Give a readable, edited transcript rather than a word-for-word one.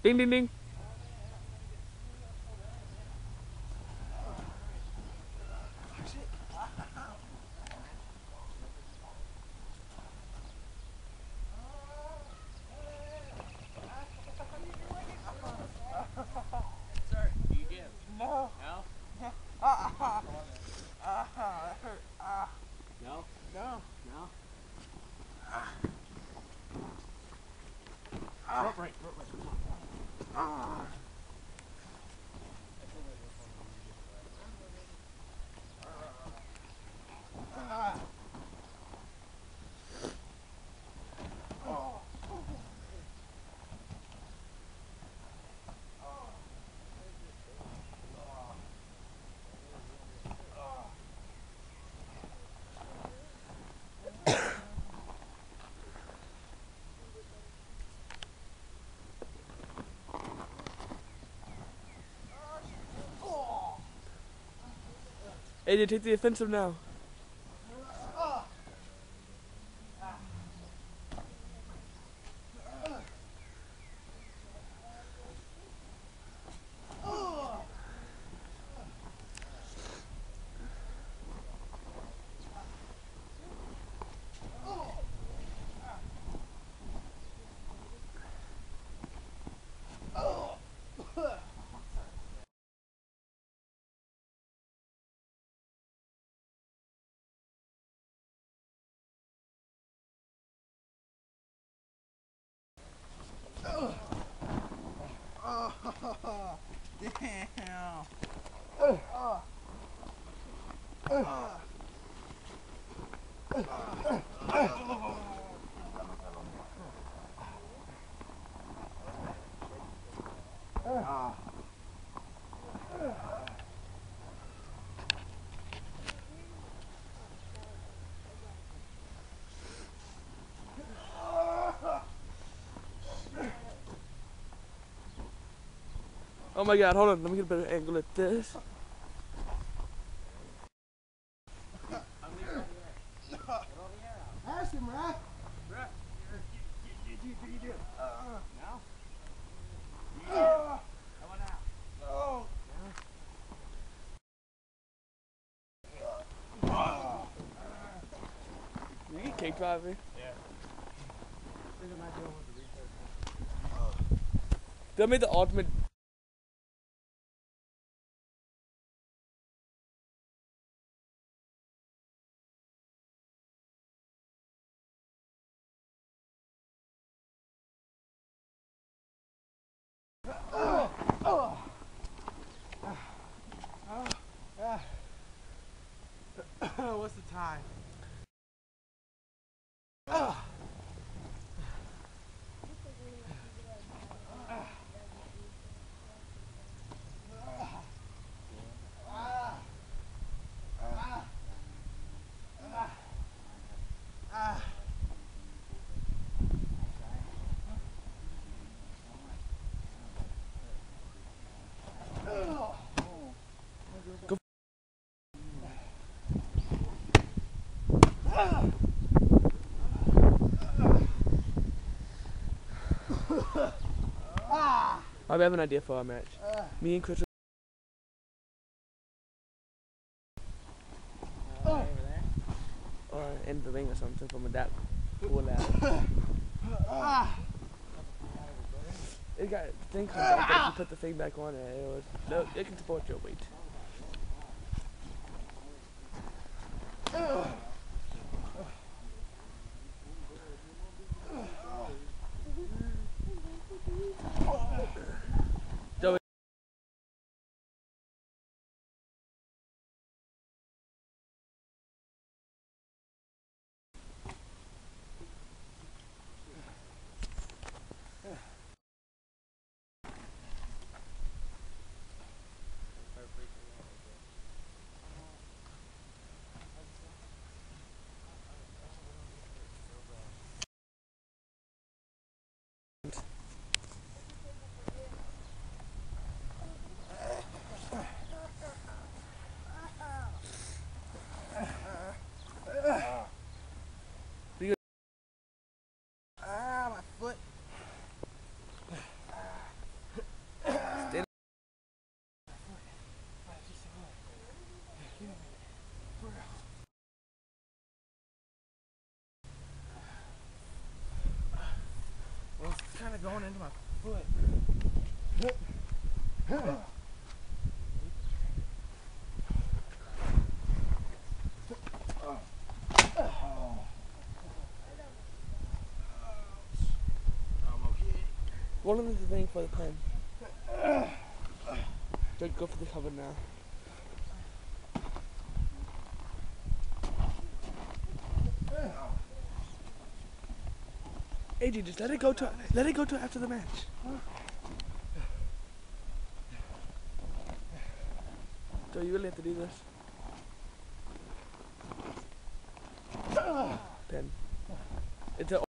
Bing, bing, bing. Sir, do you give? No. No? That hurt. No? No. No? Rope break. AJ, take the offensive now. Damn. Oh my god, hold on. Let me get a better angle at this. Ask him, right? Bruh, you do. No? Oh. How about now? Oh. You get cake driving. Yeah. They made the ultimate. What's the time? I have an idea for our match. Me and Chris. Over there? Or in the ring or something from that pull out. It got the thing comes out, but if you put the thing back on it can support your weight. So going into my foot. I'm okay. One of the thing for the pen. Don't go for the cover now. AJ, just let it go to after the match. So you really have to do this. Pen. It's a